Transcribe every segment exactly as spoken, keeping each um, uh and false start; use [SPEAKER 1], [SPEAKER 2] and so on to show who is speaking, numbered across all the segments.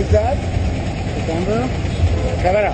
[SPEAKER 1] What's that? The camera? Camera.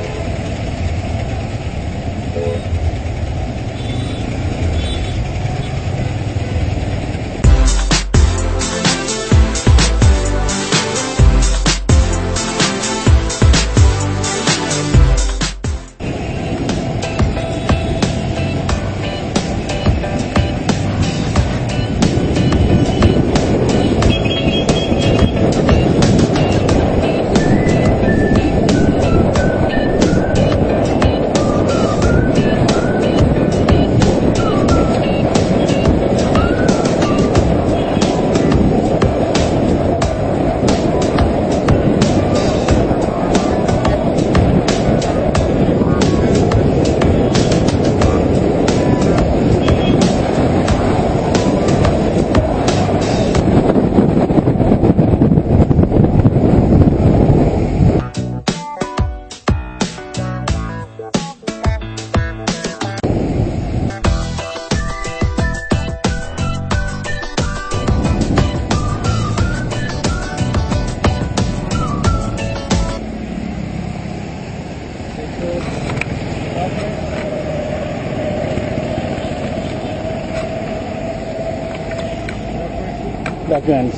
[SPEAKER 1] Documents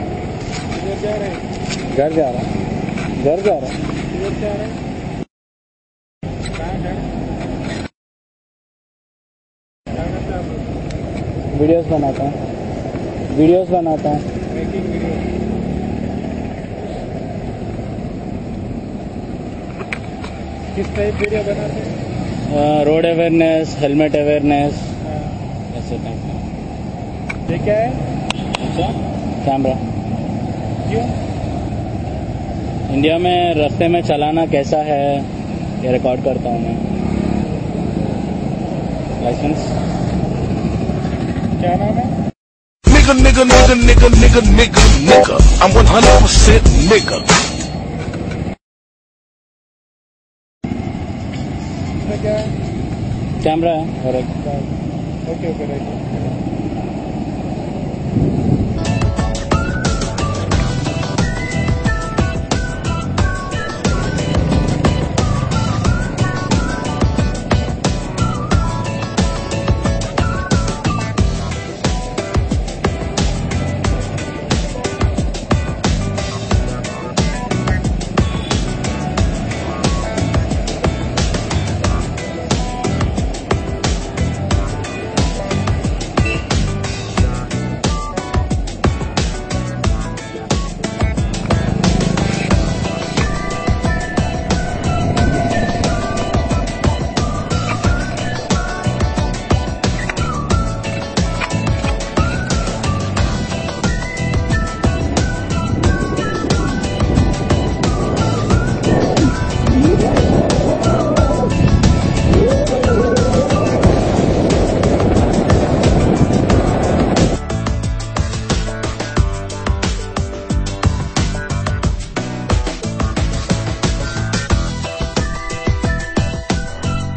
[SPEAKER 1] घर जा रहा घर जा रहा वीडियोस बनाता हूँ वीडियोस बनाता हूँ किस टाइप वीडियो बनाते हैं? रोड अवेयरनेस, हेलमेट अवेयरनेस, ऐसे टाइप। ये क्या है? अच्छा, कैमरा। क्यों? इंडिया में रास्ते में चलाना कैसा है ये रिकॉर्ड करता हूँ मैं। लाइसेंस क्या नाम है?
[SPEAKER 2] Nigga, nigga, nigga, nigga, nigga, nigga, nigga. I'm one hundred percent nigga.
[SPEAKER 1] इसमें क्या है?
[SPEAKER 2] कैमरा है और एक
[SPEAKER 1] ओके ओके राइट।